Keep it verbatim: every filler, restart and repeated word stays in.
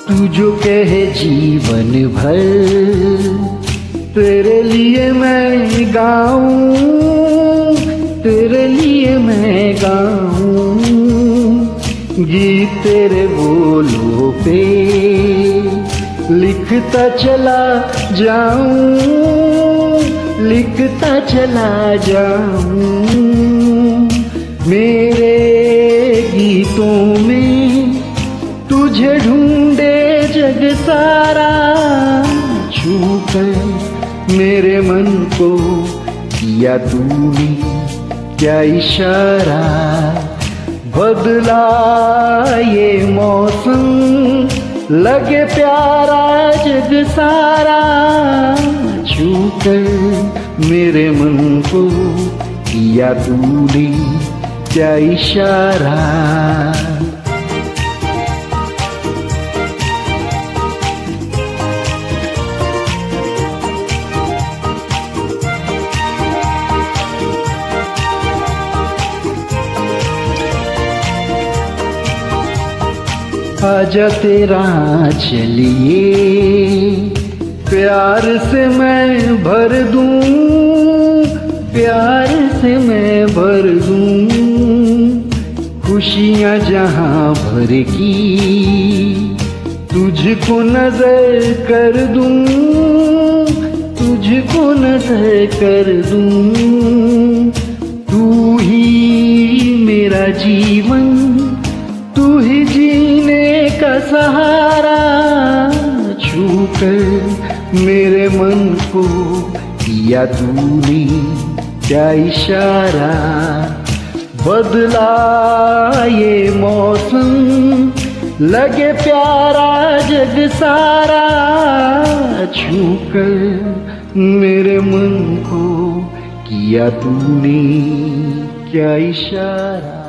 तू जो कहे जीवन भर तेरे लिए मैं गाऊं, तेरे लिए मैं गाऊं गीत तेरे बोलों पे लिखता चला जाऊं, लिखता चला जाऊं। मेरे गीतों में तुझे ढूंढे जग सारा, छू कर मेरे मन को किया तूने क्या इशारा। बदला ये मौसम लगे प्यारा जग सारा, छू कर मेरे मन को किया तूने क्या इशारा। आजा तेरा चलिए प्यार से मैं भर दूं, प्यार से मैं भर दूं खुशियाँ जहाँ भर की तुझको नजर कर दूं, तुझको नजर कर दूं। तू ही मेरा जीवन, तू ही जीने का सहारा, छू कर मेरे मन को किया तूने क्या इशारा। बदला ये मौसम लगे प्यारा जग सारा, छू कर मेरे मन को किया तूने क्या इशारा।